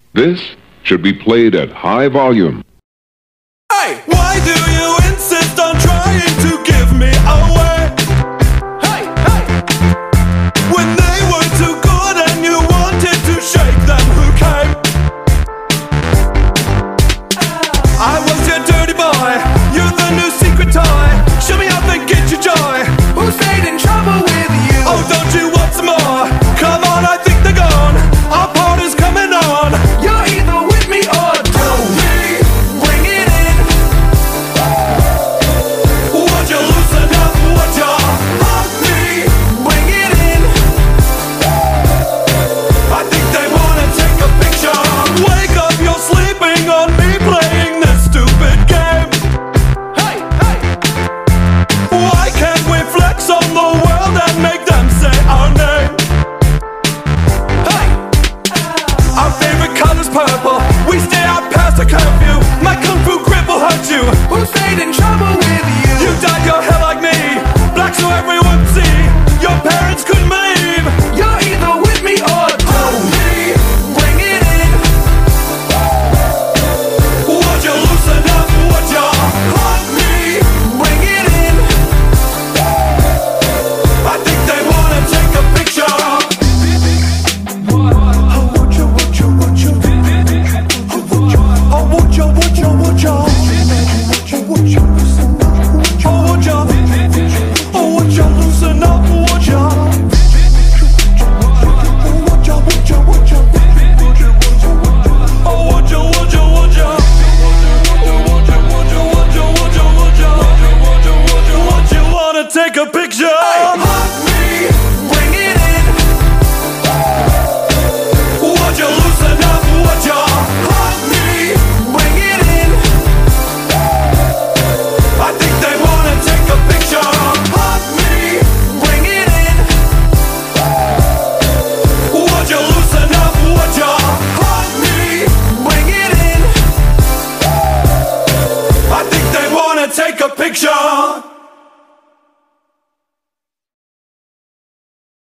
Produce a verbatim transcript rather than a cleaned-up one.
This should be played at high volume. Hey, why do you insist on trying to give me away? Hey, hey. When they were too good and you wanted to shake them, who came? I was your dirty boy, you're the new secret toy. Show me how they get you joy. Who stayed in trouble with you? Oh, don't you want some more? Come on, I think they're gone. Our party's coming on. You're either with me or don't. Me, bring it in. Would you loosen up? Would you hug me? Bring it in. I think they wanna take a picture. Wake up, you're sleeping on me playing this stupid game. Hey, hey. Why can't we flex on the world and make them say our name? Hey. Our favorite color's purple. We stay out past the curfew. My kung fu grip will hurt you. Who stayed in trouble with you? You dyed your hair like me, black so everyone could see. Your parents couldn't believe. You're either with me or don't. Me, bring it in. Would you loosen up? Would you hug me? Bring it in. I think they wanna take a picture. Oh, would you, would you, would you? Oh, would you, would you, would you? Would you, loosen up? Oh, would you? Oh, would you loosen up? Would you? Oh, would you, would you, would you? Oh, would you, would you, would you? Would you, would you, would you, would you, would you? Would you wanna take a picture? Hug me, bring it in. Would you loosen up? Would you hug me? Bring it in. I think they wanna take a picture. Hug me, bring it in. Would you loosen up? Would you hug me? Bring it in. I think they wanna take a picture.